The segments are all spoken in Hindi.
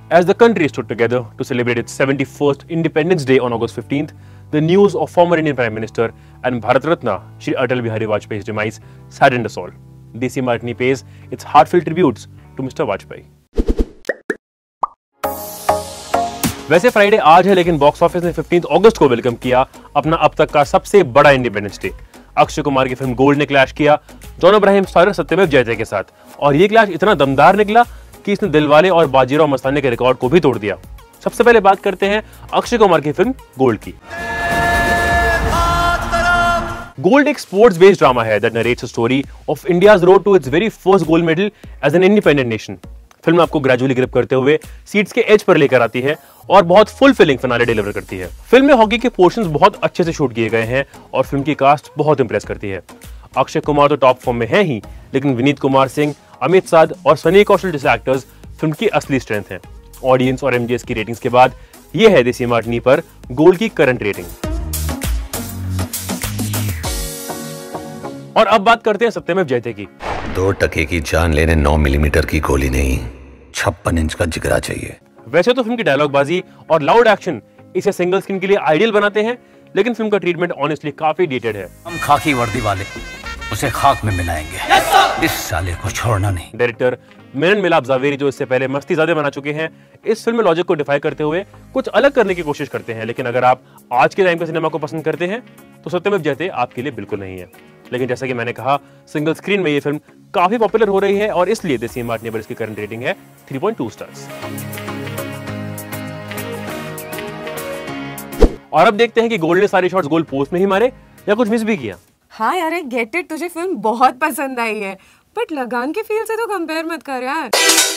As the country stood together to celebrate its 71st Independence Day on August 15th, the news of former Indian Prime Minister and Bharat Ratna Shri Atal Bihari Vajpayee's demise saddened us all. Desi Martini pays its heartfelt tributes to Mr. Vajpayee. वैसे फ्राइडे आज है, लेकिन बॉक्स ऑफिस ने 15 अगस्त को वेलकम किया अपना अब तक का सबसे बड़ा इंडिपेंडेंस डे। अक्षय कुमार की फिल्म गोल्ड ने क्लैश किया जॉन अब्राहम स्टारर सत्यमेव जयते के साथ, और ये क्लैश इतना दमदार निकला कि इसने दिलवाले और बाजीराव मस्तानी के रिकॉर्ड को भी तोड़ दिया। सबसे पहले बात करते हैं अक्षय कुमार की फिल्म गोल्ड की। गोल्ड एक स्पोर्ट्स बेस्ड ड्रामा है that narrates a story of India's road to its very first gold medal as an independent nation. Film आपको ग्रेजुअली ग्रिप करते हुए सीट्स के एज पर लेकर आती है और बहुत फुलफिलिंग फिनाले डिलीवर करती है। फिल्म में हॉकी के पोर्शंस बहुत अच्छे से शूट किए गए हैं और फिल्म की कास्ट बहुत इंप्रेस करती है। अक्षय कुमार तो टॉप फॉर्म में है ही, लेकिन विनीत कुमार सिंह, अमित साध और सनी कौशल जैसे एक्टर्स फिल्म की असली स्ट्रेंथ हैं। ऑडियंस और एमजीएस की रेटिंग्स के बाद ये है देसी मार्टिनी पर गोल्ड की करंट रेटिंग। और अब बात करते हैं सत्यमेव जयते की। 2 टके की जान लेने 9 मिलीमीटर की गोली नहीं, 56 इंच का जिगरा चाहिए। वैसे तो फिल्म की डायलॉगबाजी और लाउड एक्शन इसे सिंगल स्क्रीन के लिए आइडियल बनाते हैं, लेकिन फिल्म का ट्रीटमेंट ऑनेस्टली काफी डेटेड है। हम खाकी वर्दी वाले उसे खाक में मिलाएंगे, इस साले को छोड़ना नहीं। डायरेक्टर मेनन मिलाप जावेरी, जो इससे पहले मस्ती ज़्यादा बना चुके हैं, इस फिल्म में लॉजिक को डिफाई करते हुए कुछ अलग करने की कोशिश करते हैं। लेकिन अगर आप आज के टाइम के सिनेमा को पसंद करते हैं तो सत्यमेव जयते आपके लिए बिल्कुल नहीं है। लेकिन जैसा कि मैंने कहा, सिंगल स्क्रीन में ये फिल्म काफी पॉपुलर हो रही है और इसलिए देसी मार्टिनी पर इसकी करंट रेटिंग है 3.2 स्टार्स। और अब देखते हैं कि गोल्ड ने सारे शॉट्स गोल पोस्ट में ही मारे या कुछ मिस भी किया। हाँ यार, गेट इट, तुझे फिल्म बहुत पसंद आई है, बट लगान के फील से तो कंपेयर मत कर यार।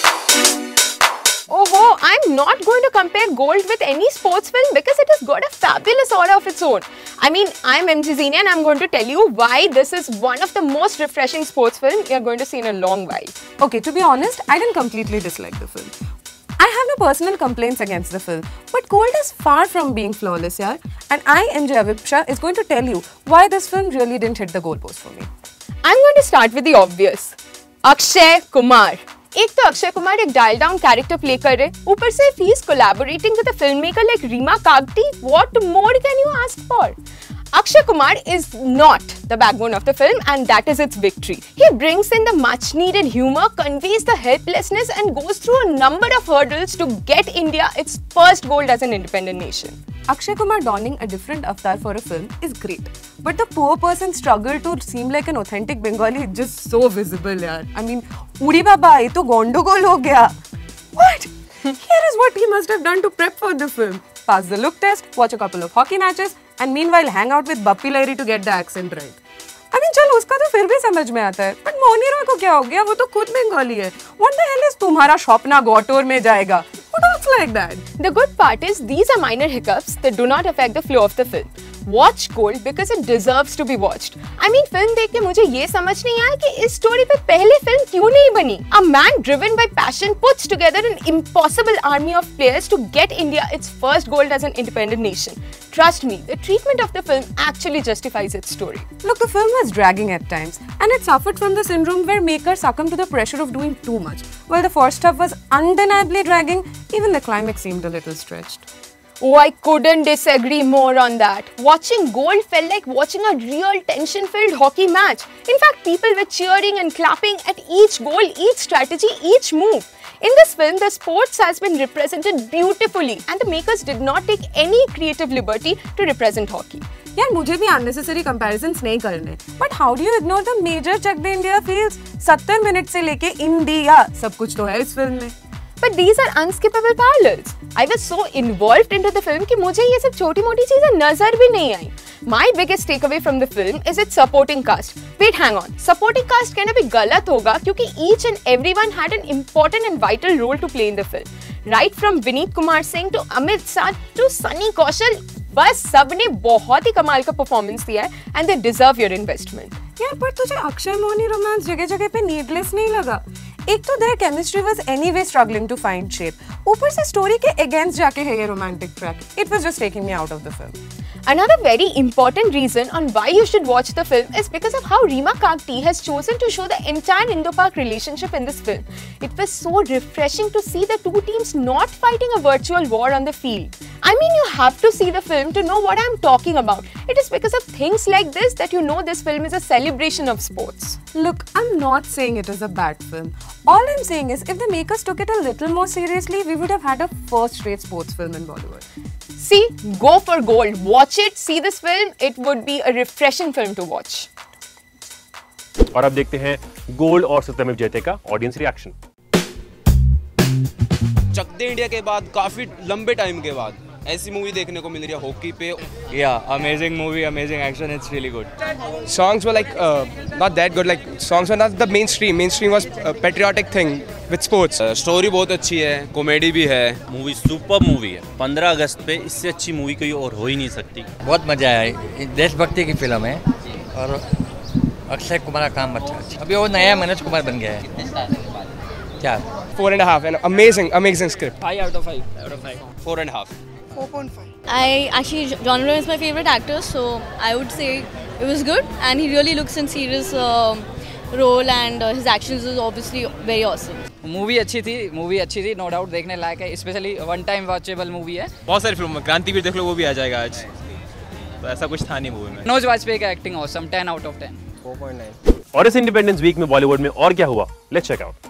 Oh, I'm not going to compare Gold with any sports film because it has got a fabulous aura of its own. I mean, I'm MG Zenia and I'm going to tell you why this is one of the most refreshing sports film you're going to see in a long while. Okay, to be honest, I didn't completely dislike the film. I have no personal complaints against the film, but Gold is far from being flawless, yaar. And I, MJ Avipsha, is going to tell you why this film really didn't hit the goalpost for me. I'm going to start with the obvious. Akshay Kumar. एक तो अक्षय कुमार एक डायल डाउन कैरेक्टर प्ले कर रहे, ऊपर से he is collaborating with a filmmaker like Reema Kagti. What more can you ask for? Akshay Kumar is not the backbone of the film and that is its victory. He brings in the much needed humor, conveys the helplessness and goes through a number of hurdles to get India its first gold as an independent nation. Akshay Kumar donning a different avatar for a film is great, but the poor person's struggle to seem like an authentic Bengali is just so visible, yaar. I mean, Uri Baba, ye to gondogol ho gaya. What? Here is what he must have done to prep for the film. Pass the look test, watch a couple of hockey matches, and meanwhile hang out with Bappi Lahiri to get the accent right. I mean, चल उसका तो फिर भी समझ में आता है, but मोनी रॉय को क्या हो गया? वो तो खुद बंगाली है. What the hell is तुम्हारा शॉपना गौटोर में जाएगा? Who talks like that? The good part is these are minor hiccups that do not affect the flow of the film. Watch Gold because it deserves to be watched. I mean, film देख के मुझे ये समझ नहीं आया कि इस स्टोरी पे पहले फिल्म क्यों नहीं बनी. A man driven by passion puts together an impossible army of players to get India its first gold as an independent nation. Trust me, the treatment of the film actually justifies its story. Look, the film was dragging at times, and it suffered from the syndrome where makers succumb to the pressure of doing too much. While the first half was undeniably dragging, even the climax seemed a little stretched. Oh, I couldn't disagree more on that. Watching Gold felt like watching a real tension-filled hockey match. In fact, people were cheering and clapping at each goal, each strategy, each move. In this film, the sports has been represented beautifully and the makers did not take any creative liberty to represent hockey. यार मुझे भी unnecessary comparisons नहीं करने, but how do you ignore the major Chak De India feels? 70 minute से लेके इंडिया सब कुछ तो है इस फिल्म में. But these are unskippable parallels. I was so involved into the film कि मुझे ये सब छोटी-मोटी चीजें नजर भी नहीं आई. My biggest takeaway from the film is its supporting cast. Wait, hang on. Supporting cast कहना भी गलत होगा क्योंकि each and everyone had an important and vital role to play in the film. Right from Vineet Kumar Singh to Amit Sath to Sunny Kaushal, बस सबने बहुत ही कमाल का परफॉर्मेंस दिया है and they deserve your investment. यार पर तुझे अक्षय मोनी रोमांस जगह जगह पे नीडलेस नहीं लगा? एक तो their chemistry was anyway struggling to find shape. ऊपर से story के against जाके है ये romantic track. It was just taking me out of the film. Another very important reason on why you should watch the film is because of how Reema Kagti has chosen to show the entire Indo-Pak relationship in this film. It was so refreshing to see the two teams not fighting a virtual war on the field. I mean, you have to see the film to know what I'm talking about. It is because of things like this that you know this film is a celebration of sports. Look, I'm not saying it is a bad film. All I'm saying is if the makers took it a little more seriously, we would have had a first-rate sports film in Bollywood. See, go for gold. Watch it, see this film. It would be a refreshing film to watch. और अब देखते हैं गोल्ड और सत्यमेव जयते का ऑडियंस रिएक्शन। चक दे इंडिया के बाद काफी लंबे टाइम के बाद ऐसी मूवी देखने को मिल रही है हॉकी पे। Yeah, amazing movie, amazing action. It's really good. Songs were like not that good. Like songs were not the mainstream. Mainstream was a patriotic thing with sports. Story बहुत अच्छी है, कॉमेडी भी है। मूवी सुपर मूवी है। 15 अगस्त पे इससे अच्छी मूवी कोई और हो ही नहीं सकती। बहुत मजा आया। देशभक्ति की फिल्म है और अक्षय कुमार का काम अच्छा है। अभी वो नया मनोज कुमार बन गया है। क्या 4.5 and amazing script. 5 out of 5. 4.5. 4.5. Genre is my favorite actor, so I would say it was good, and he really looks in serious role, and his actions is obviously very awesome. Movie अच्छी थी, नो डाउट देखने लायक है, specially one time watchable movie है। बहुत सारी फिल्म, क्रांतिवीर देख लो, वो भी आ जाएगा आज। तो ऐसा कुछ था नहीं मूवी में। मनोज वाजपेयी का एक्टिंग ऑसम, 10 out of 10. 4.9. और इस इंडिपेंडेंस वीक में बॉलीवुड में और क्या हुआ, let's check out.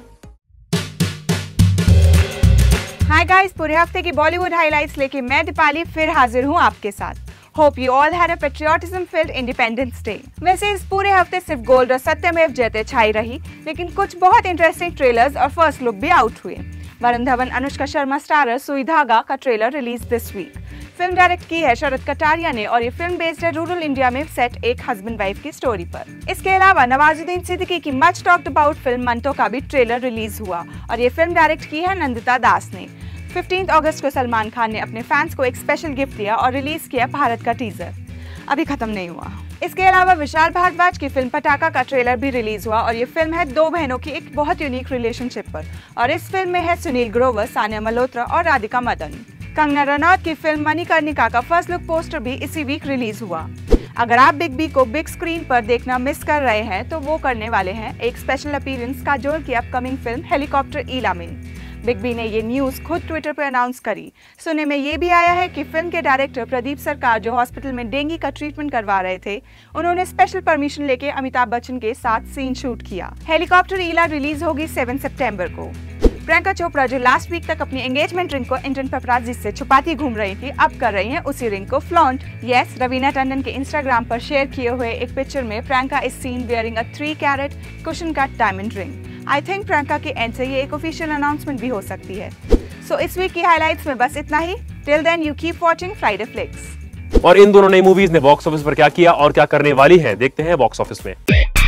Hi guys, पूरे हफ्ते की बॉलीवुड हाइलाइट्स लेके मैं दीपाली फिर हाजिर हूँ आपके साथ। Hope you all had a patriotism filled Independence Day. वैसे इस पूरे हफ्ते सिर्फ गोल्ड और सत्यमेव जयते छाई रही, लेकिन कुछ बहुत इंटरेस्टिंग ट्रेलर्स और फर्स्ट लुक भी आउट हुए। वरुण धवन अनुष्का शर्मा स्टारर सुई धागा का trailer release this week. Film direct की है शरद कटारिया ने और ये फिल्म बेस्ड है रूरल इंडिया में सेट एक हस्बैंड वाइफ की स्टोरी पर। इसके अलावा नवाजुद्दीन सिद्दीकी की much talked about film Manto का भी ट्रेलर रिलीज हुआ और ये फिल्म डायरेक्ट की है नंदिता दास ने। 15 अगस्त को सलमान खान ने अपने फैंस को एक स्पेशल गिफ्ट दिया और रिलीज किया भारत का टीजर। अभी खत्म नहीं हुआ। इसके अलावा विशाल भारद्वाज की फिल्म पटाखा का ट्रेलर भी रिलीज हुआ और ये फिल्म है दो बहनों की एक बहुत यूनिक रिलेशनशिप पर और इस फिल्म में है सुनील ग्रोवर, सानिया मल्होत्रा और राधिका मदन। कंगना रनौत की फिल्म मणिकर्णिका का फर्स्ट लुक पोस्टर भी इसी वीक रिलीज हुआ। अगर आप बिग बी को बिग स्क्रीन पर देखना मिस कर रहे हैं तो वो करने वाले हैं एक स्पेशल अपीयरेंस काजोल की अपकमिंग फिल्म हेलीकॉप्टर ईला में। बिग बी ने ये न्यूज खुद ट्विटर पर अनाउंस करी। सुनने में ये भी आया है कि फिल्म के डायरेक्टर प्रदीप सरकार जो हॉस्पिटल में डेंगू का ट्रीटमेंट करवा रहे थे, उन्होंने स्पेशल परमिशन लेके अमिताभ बच्चन के साथ सीन शूट किया। हेलीकॉप्टर ईला रिलीज होगी 7 सितंबर को। प्रियंका चोपड़ा जो लास्ट वीक तक अपनी एंगेजमेंट रिंग को इंडियन पेपराजी से छुपाती घूम रही थी, अब कर रही हैं उसी रिंग को फ्लॉन्ट। यस, रवीना टंडन के इंस्टाग्राम पर शेयर किए हुए एक पिक्चर में Priyanka is seen wearing a 3 carat cushion cut diamond ring. I think Priyanka के एंड से ये एक ऑफिशियल अनाउंसमेंट भी हो सकती है। सो इस वीक की हाइलाइट्स में बस इतना ही। Till then you keep watching Friday Flicks. और इन दोनों नई मूवीज ने बॉक्स ऑफिस पर क्या किया और क्या करने वाली है, देखते हैं बॉक्स ऑफिस में।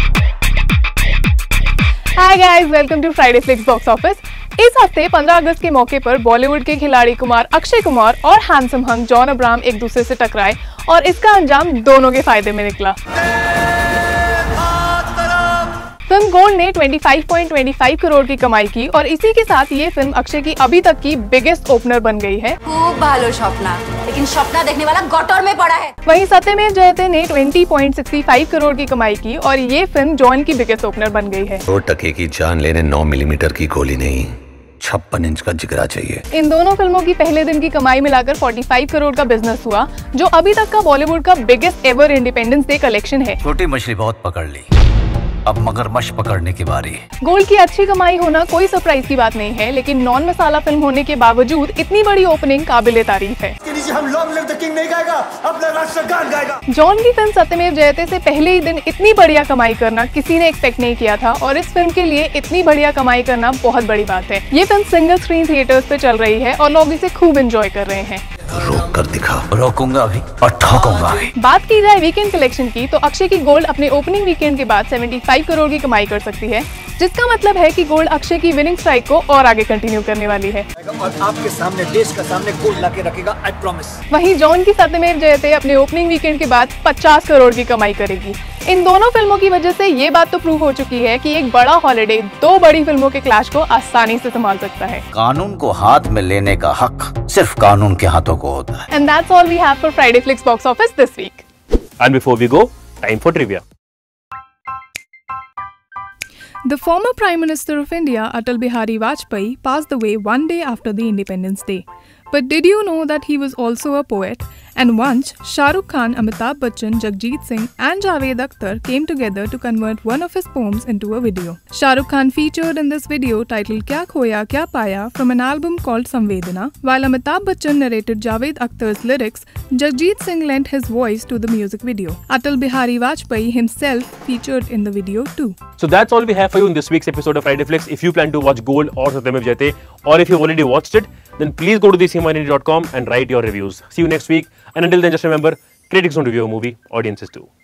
Hi guys, welcome to Friday Flicks box office. इस हफ्ते 15 अगस्त के मौके पर बॉलीवुड के खिलाड़ी कुमार अक्षय कुमार और हैंडसम हंग जॉन अब्राहम एक दूसरे से टकराए और इसका अंजाम दोनों के फायदे में निकला। फिल्म गोल्ड ने 25.25 करोड़ की कमाई की और इसी के साथ ये फिल्म अक्षय की अभी तक की बिगेस्ट ओपनर बन गई है। खूब भालो स्वप्ना, लेकिन स्वप्ना देखने वाला गटर में पड़ा है। वहीं सत्यमेव जयते ने 20.65 करोड़ की कमाई की और ये फिल्म जॉन की बिगेस्ट ओपनर बन गई है। 2 टके की जान लेने 9 मिलीमीटर की गोली नहीं, 56 इंच का जिगरा चाहिए। इन दोनों फिल्मों की पहले दिन की कमाई मिलाकर 45 करोड़ का बिजनेस हुआ, जो अभी तक का बॉलीवुड का biggest ever Independence Day collection है। छोटी मछली बहुत पकड़ ली, अब मगरमच्छ पकड़ने की बारी। गोल्ड की अच्छी कमाई होना कोई सरप्राइज की बात नहीं है, लेकिन नॉन मसाला फिल्म होने के बावजूद इतनी बड़ी ओपनिंग काबिले तारीफ है। हम लॉन्ग लिव द किंग नहीं गाएगा, अपना राष्ट्रगान गाएगा। जॉन की फिल्म सत्यमेव जयते से पहले ही दिन इतनी बढ़िया कमाई करना किसी ने एक्सपेक्ट नहीं किया था और इस फिल्म के लिए इतनी बढ़िया कमाई करना बहुत बड़ी बात है। ये फिल्म सिंगल स्क्रीन थिएटर्स पे चल रही है और लोग इसे खूब एंजॉय कर रहे हैं। रोक कर दिखा। रोकूंगा भी और ठोकूंगा भी। बात की जाए वीकेंड कलेक्शन की तो अक्षय की गोल्ड अपने ओपनिंग वीकेंड के बाद 75 करोड़ की कमाई कर सकती है, जिसका मतलब है कि गोल्ड अक्षय की विनिंग स्ट्राइक को और आगे कंटिन्यू करने वाली है और आपके सामने देश का सामने गोल्ड लाके रखेगा, आई प्रॉमिस। वहीं जॉन की सत्यमेव जयते अपने ओपनिंग वीकेंड के बाद 50 करोड़ की कमाई करेगी। इन दोनों फिल्मों की वजह से ये बात तो प्रूव हो चुकी है कि एक बड़ा हॉलिडे दो बड़ी फिल्मों के क्लैश को आसानी से संभाल सकता है। कानून को हाथ में लेने का हक सिर्फ कानून के हाथों को होता है। And that's all we have for Friday Flicks box office this week. And before we go, time for trivia. The former Prime Minister of India, Atal Bihari Vajpayee, passed away one day after the Independence Day. But did you know that he was also a poet? And once, Shah Rukh Khan, Amitabh Bachchan, Jagjit Singh and Javed Akhtar came together to convert one of his poems into a video. Shah Rukh Khan featured in this video titled Kya Khoya Kya Paya from an album called Samvedana, while Amitabh Bachchan narrated Javed Akhtar's lyrics. Jagjit Singh lent his voice to the music video. Atal Bihari Vajpayee himself featured in the video too. So that's all we have for you in this week's episode of Friday Flicks. If you plan to watch Gold or Satyameva Jayate, or if you've already watched it, then please go to thecinemarine.com and write your reviews. See you next week. And until then, just remember, critics don't review a movie, audiences do.